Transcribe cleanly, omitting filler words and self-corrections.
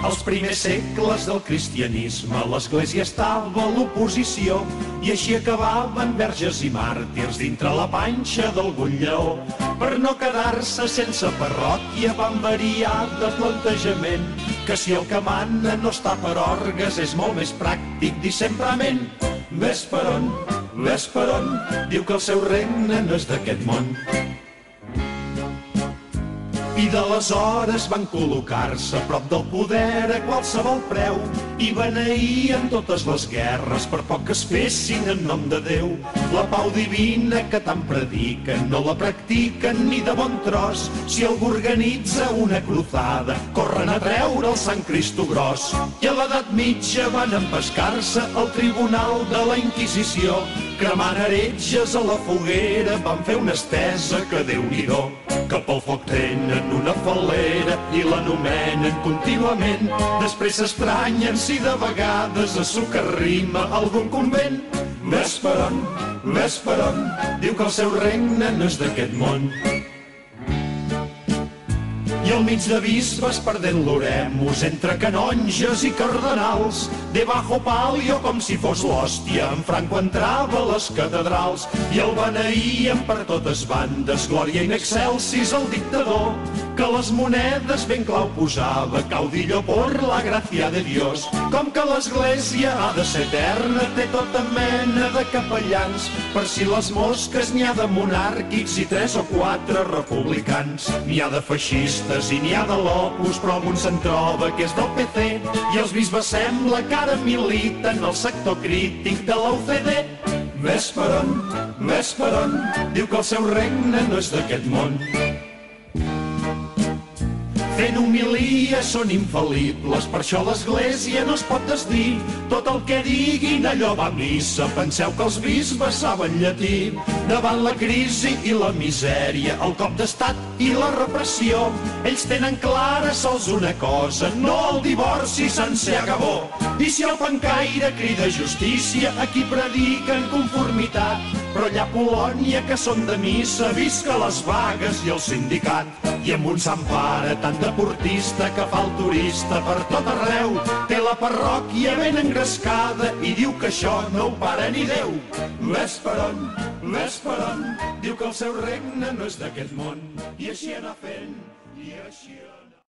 Als primers segles del cristianisme l'Església estava a l'oposició i així acabaven verges i màrtirs dintre la panxa d'algun lleó. Per no quedar-se sense parròquia van variar de plantejament, que si el que mana no està per orgues és molt més pràctic dir sempre amén. Ves per on, diu que el seu regne no és d'aquest món. I d'aleshores van col·locar-se a prop del poder a qualsevol preu i beneïen totes les guerres per poc que es fessin en nom de Déu. La pau divina que tant prediquen no la practiquen ni de bon tros. Si algú organitza una cruzada corren a treure el Sant Cristo gros. I a l'edat mitja van empescar-se al tribunal de la Inquisició. Cremant heretges a la foguera van fer una estesa que Déu-n'hi-do. Que pel foc tenen una fal·lera i l'anomenen contínuament. Després s'estranyen si de vegades a sucar rima algun convent. Ves per on, diu que el seu regne no és d'aquest món. I al mig de bisbes perdent l'oremus entre canonges i cardenals, de bajo palio com si fos l'hòstia, en Franco entrava a les catedrals i el beneïen per totes bandes, glòria in excelsis al dictador, que les monedes ben clau posava, caudillo por la gracia de Dios. Com que l'església ha de ser eterna, té tota mena de capellans, per si les mosques n'hi ha de monàrquics i 3 o 4 republicans. N'hi ha de feixistes i n'hi ha de l'Opus, però un se'n troba que és del PC, i els bisbes sembla que ara militen el sector crític de la UCD. Ves per on, diu que el seu regne no és d'aquest món. Fent homilies són infal·libles, per això l'Església no es pot desdir. Tot el que diguin allò va a missa, penseu que els bisbes saben llatí. Davant la crisi i la misèria, el cop d'estat i la repressió, ells tenen clara sols una cosa, no el divorci sencer a Gabó. I si el pencaire crida justícia, aquí prediquen conformitat, però allà a Polònia que són de missa, visca les vagues i el sindicat. I amb un sant pare tan deportista que fa el turista per tot arreu, té la parròquia ben engrescada i diu que això no ho para ni Déu. Ves per on, diu que el seu regne no és d'aquest món, i així anar fent, i així...